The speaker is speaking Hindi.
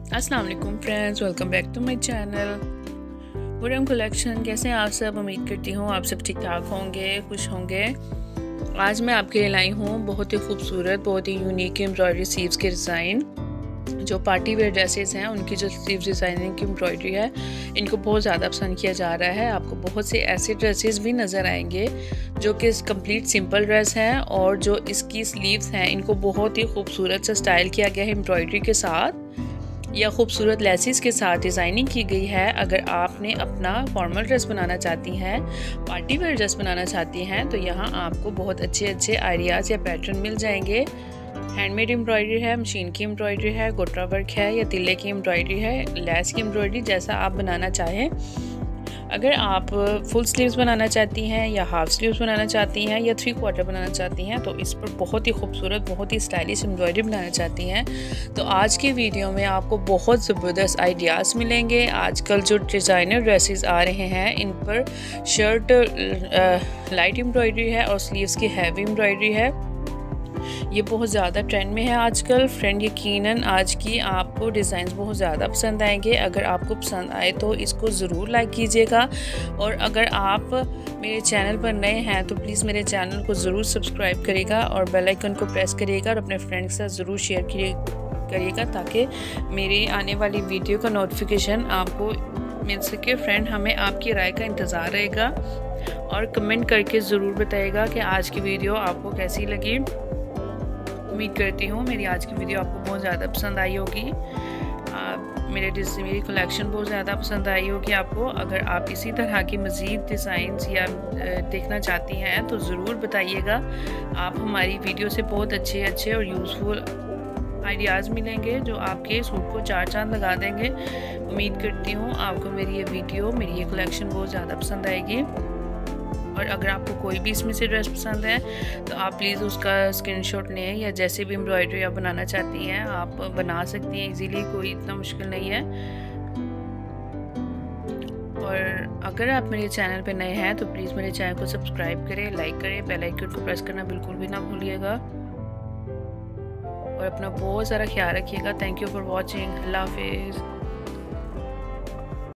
अस्सलाम वालेकुम friends, welcome back to my channel wooden collection. कैसे हैं आप सब? उम्मीद करती हूँ आप सब ठीक ठाक होंगे, खुश होंगे। आज मैं आपके लिए लाई हूँ बहुत ही खूबसूरत, बहुत ही यूनिक एम्ब्रॉयडरी स्लीव्स के डिज़ाइन। जो पार्टी वेयर ड्रेसेस हैं उनकी जो स्लीव्स डिज़ाइनिंग की एम्ब्रॉयडरी है, इनको बहुत ज़्यादा पसंद किया जा रहा है। आपको बहुत से ऐसे ड्रेसेस भी नज़र आएंगे जो कि कंप्लीट सिंपल ड्रेस हैं और जो इसकी स्लीव्स हैं इनको बहुत ही खूबसूरत सा स्टाइल किया गया है एम्ब्रॉयडरी के साथ या खूबसूरत लेसिस के साथ डिज़ाइनिंग की गई है। अगर आपने अपना फॉर्मल ड्रेस बनाना चाहती हैं, पार्टी वेयर ड्रेस बनाना चाहती हैं, तो यहाँ आपको बहुत अच्छे अच्छे आइडियाज़ या पैटर्न मिल जाएंगे। हैंडमेड एम्ब्रॉयडरी है, मशीन की एम्ब्रॉयडरी है, गोटा वर्क है या तिल्ले की एम्ब्रॉयडरी है, लेस की एम्ब्रॉयडरी, जैसा आप बनाना चाहें। अगर आप फुल स्लीव्स बनाना चाहती हैं या हाफ स्लीव्स बनाना चाहती हैं या 3/4 बनाना चाहती हैं, तो इस पर बहुत ही खूबसूरत, बहुत ही स्टाइलिश एम्ब्रॉयडरी बनाना चाहती हैं, तो आज की वीडियो में आपको बहुत ज़बरदस्त आइडियाज़ मिलेंगे। आजकल जो डिज़ाइनर ड्रेसेस आ रहे हैं इन पर शर्ट लाइट एम्ब्रॉयडरी है और स्लीव्स की हैवी एम्ब्रॉयडरी है। ये बहुत ज़्यादा ट्रेंड में है आजकल। फ्रेंड यकीनन आज की आपको डिज़ाइंस बहुत ज़्यादा पसंद आएंगे। अगर आपको पसंद आए तो इसको ज़रूर लाइक कीजिएगा, और अगर आप मेरे चैनल पर नए हैं तो प्लीज़ मेरे चैनल को ज़रूर सब्सक्राइब करिएगा और बेल आइकन को प्रेस करिएगा और अपने फ्रेंड्स के साथ ज़रूर शेयर करिएगा ताकि मेरी आने वाली वीडियो का नोटिफिकेशन आपको मिल सके। फ्रेंड, हमें आपकी राय का इंतज़ार रहेगा और कमेंट करके ज़रूर बताइएगा कि आज की वीडियो आपको कैसी लगी। उम्मीद करती हूँ मेरी आज की वीडियो आपको बहुत ज़्यादा पसंद आई होगी। मेरी कलेक्शन बहुत ज़्यादा पसंद आई होगी आपको। अगर आप इसी तरह की मज़ीद डिज़ाइंस या देखना चाहती हैं तो ज़रूर बताइएगा। आप हमारी वीडियो से बहुत अच्छे अच्छे और यूज़फुल आइडियाज़ मिलेंगे जो आपके सूट को चार चांद लगा देंगे। उम्मीद करती हूँ आपको मेरी ये वीडियो, मेरी ये कलेक्शन बहुत ज़्यादा पसंद आएगी। और अगर आपको कोई भी इसमें से ड्रेस पसंद है तो आप प्लीज़ उसका स्क्रीनशॉट लें, या जैसे भी एम्ब्रॉयडरी आप बनाना चाहती हैं आप बना सकती हैं इजीली, कोई इतना मुश्किल नहीं है। और अगर आप मेरे चैनल पे नए हैं तो प्लीज़ मेरे चैनल को सब्सक्राइब करें, लाइक करें, बेल आइकन को प्रेस करना बिल्कुल भी ना भूलिएगा। और अपना बहुत सारा ख्याल रखिएगा। Thank you for watching. अल्लाह हाफिज़।